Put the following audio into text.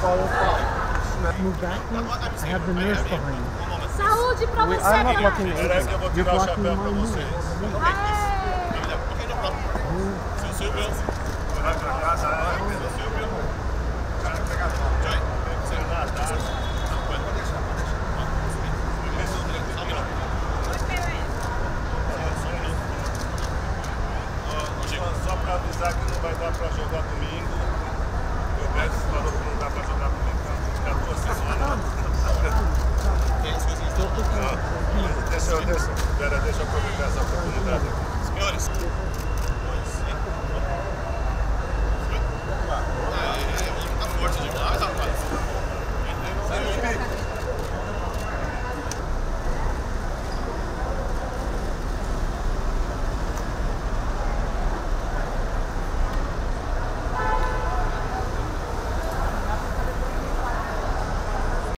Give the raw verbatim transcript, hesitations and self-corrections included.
Move back, please. I have the nurse behind me. Saúde pra você, I'm not cara. blocking the entrance. You're blocking my move. Aê. Seu Silvio.